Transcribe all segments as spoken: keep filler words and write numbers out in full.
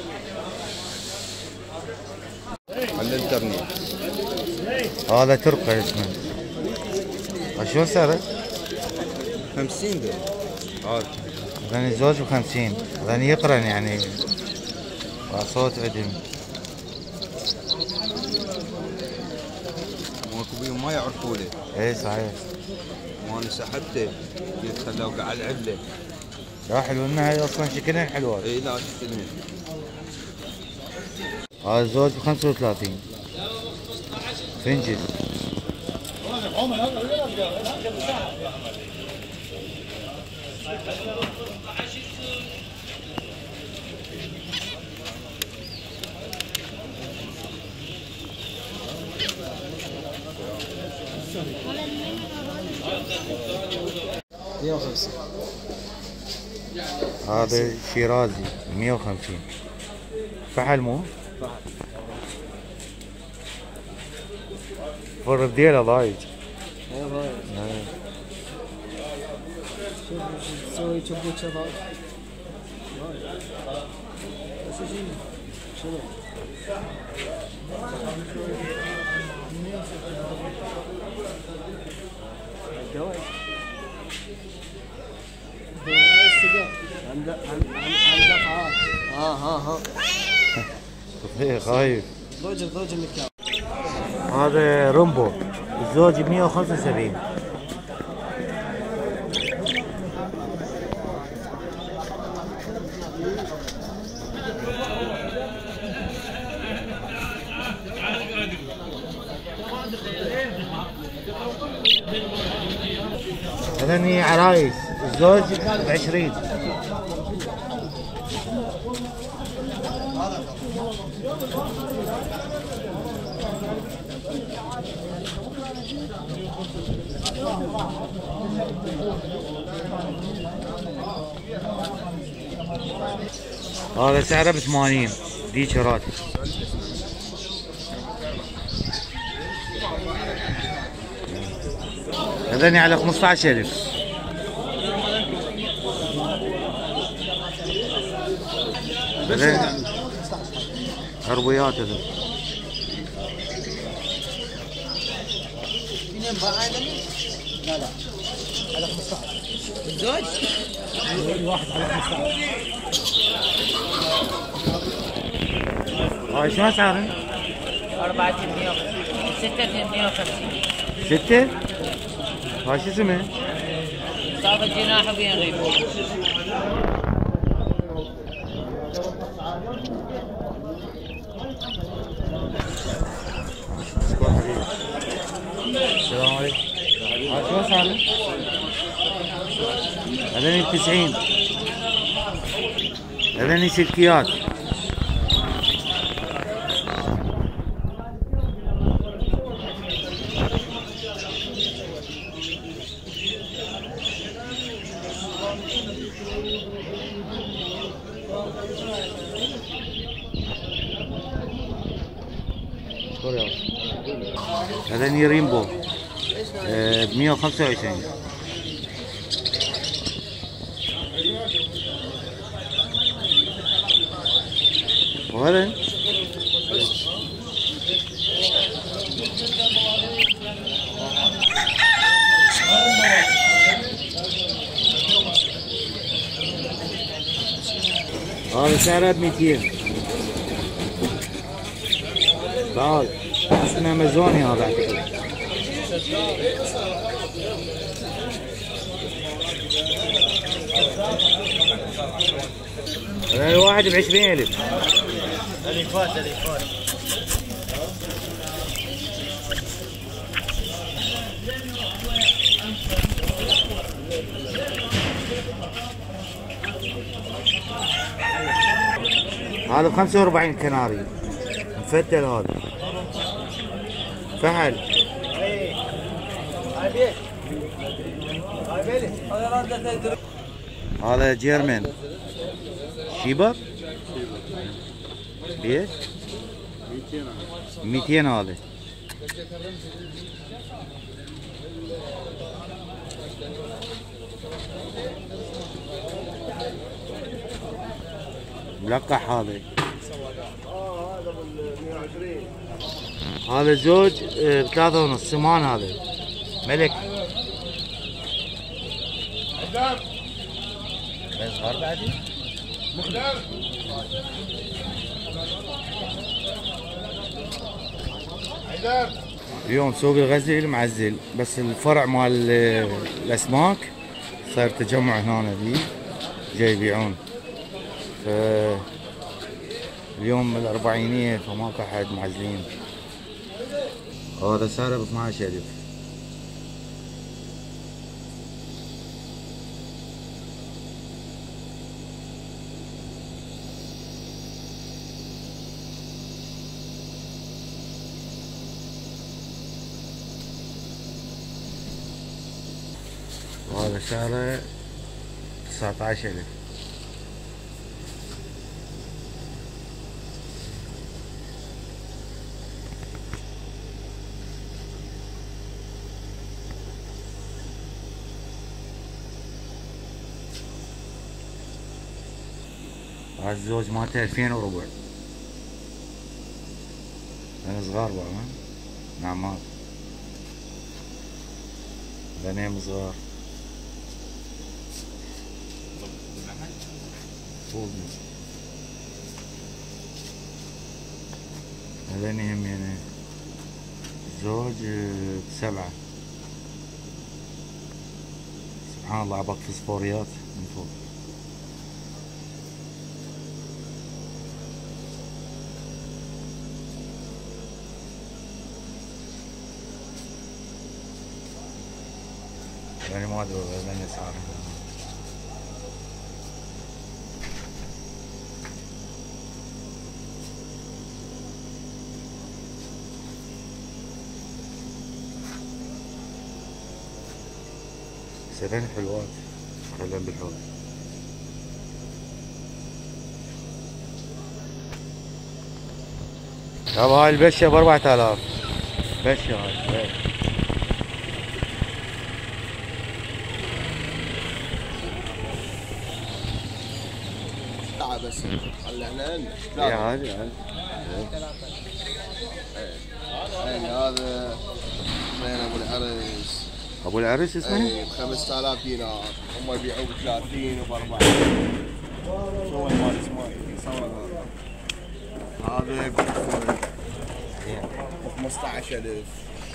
على الانترنت. هذا ترقي اسمه. شو سعره؟ خمسين درهم. هذا هذا الزوج بخمسين. هذا يقرن يعني صوت عدم. ماكو بيهم ما يعرفوا له. اي صحيح. وانا سحبته قلت خلوه قاعد العب له. لا حلو انها هي اصلا شكلين حلوات. اي لا شكلين. هذا الزوج بخمسة وثلاثين. فنجل. مية وخمسين. هذا شيرازي مية وخمسين. فحل مو؟ فحل. فر بديله ضايج. اي ضايج. شوف شو تسوي كبوتشة ضايج. بس شنو؟ شنو؟ الدواء. عند عند عند دفعات. ها ها ها. خايف. ضوج ضوج المكان. هذا رومبو الزوج ب مية وخمسة وسبعين. هذني عرايس الزوج ب عشرين. هذا سعره ب ثمانين ديشرات. هذني على خمسة عشر ألف. هذا عربيات هذا. لا لا على خمسة عشر. الزوج؟ واحد على خمسة عشر. هاي شو اسعاره؟ أربعة مية وخمسين. ستة مية وخمسين. ستة؟ هاي شو اسمه؟ صاف الجناح وبين ريبو. السلام عليكم. هاي شو اسعاره؟ هذني ب تسعين. هذني سلكيات. هذني ريمبو ب مية وخمسة وعشرين. وهذا هذا سعره ب مئتين. تعال اسمه امازوني هذا اعتقد. هذا الواحد بعشرين ألف. اليفات اليفات. هذا بخمسة وأربعين كناري مفتل. هذا فحل. هذا جيرمان شيبر ايش؟ مئتين. هذا ملقح. هذا هذا زوج آه، بثلاثة ونص سمان هذا ملك. صغار بعدي؟ اليوم سوق الغزل معزل، بس الفرع مال الاسماك صار تجمع هنا ذي جاي يبيعون. ف اليوم الاربعينية فماكو احد معزلين. هذا سعره ب اثناعش ألف. وهذا سعره تسعطعش ألف. هذا الزوج مالته ألفين وربع. أنا صغار بقى نعمات بنيم صغار هذين هم يعني زوج بسبعة. سبحان الله عباك فسفوريات من فوق. يعني ما ادري وين اسعارهم. سبعين حلوات خلينا بالحوض. يابا هاي البشة ب أربعة آلاف. بشة هاي بس خلي احنا يا عادي عادي. هذا زين ابو العرس. ابو العرس اسمه؟ اي ب خمسة آلاف دينار، هم يبيعوا ب ثلاثين وب أربعين. شو المال اسمه يصور هذا ب خمسطعش ألف.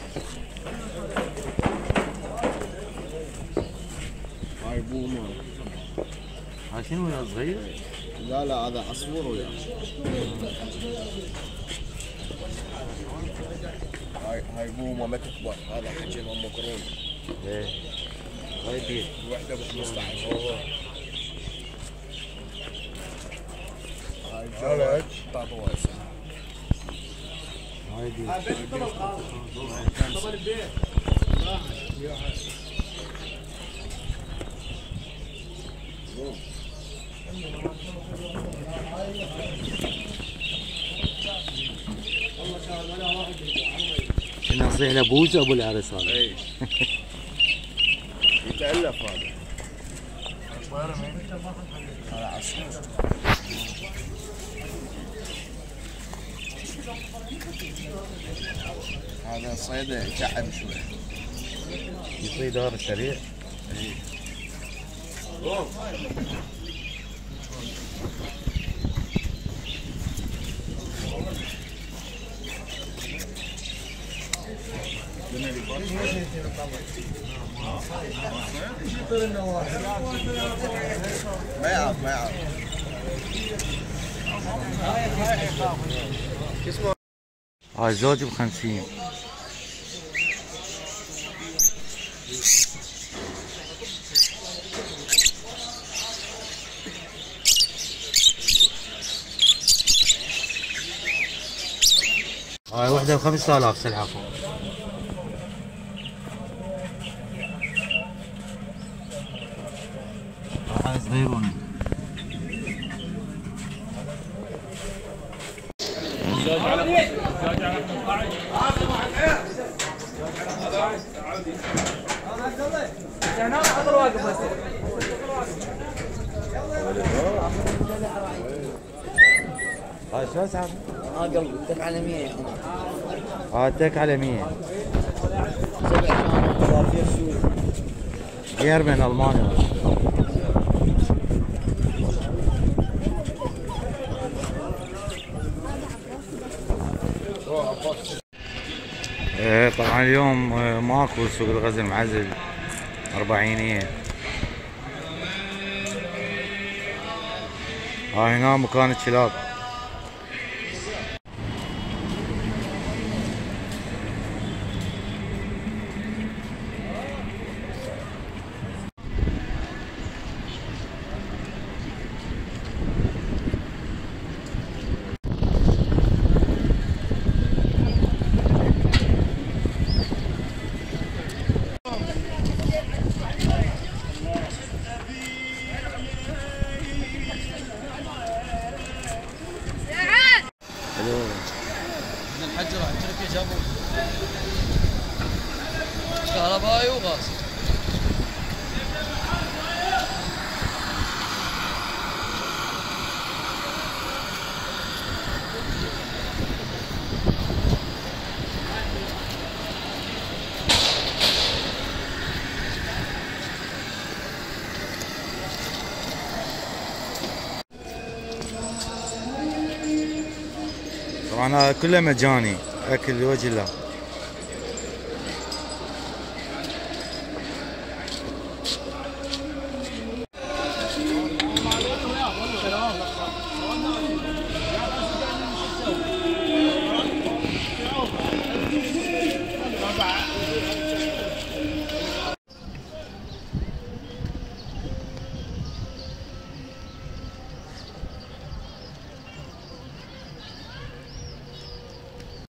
هاي بومه. هاي شنو يا صغير؟ لا لا هذا عصفور وياه. هاي هاي بومه ما تكبر، هذا حجم ام قرون. ايه هاي بيت الوحده ب خمسطعش. هاي جولج طاطوس. هاي بيت طبعا البيت كنا نصيح له بوز ابو العرس هذا. اي يتألف هذا. هذا عصفور. هذا صيده يتعب شوي. يصيد هذا سريع. اي ما يعرف ما يعرف. هاي زوج بخمسين. هاي وحدة بخمسة آلاف سلحفاة. هاي صغيرونة. زوج على زوج على هنا حضر واقف بس. هاي شو اسعار؟ ها قلبي ادك على مية يا عمر. هاي تك على مية. سبع كان ضافير سوري. غير من المانيا. ايه طبعا اليوم ماكو سوق الغزل معزل أربعينية. هاي هنا مكان الكلاب. من الحجرة التركي جابوا كهربائي وغاز. طبعا هذا كله مجاني، اكل لوجه الله.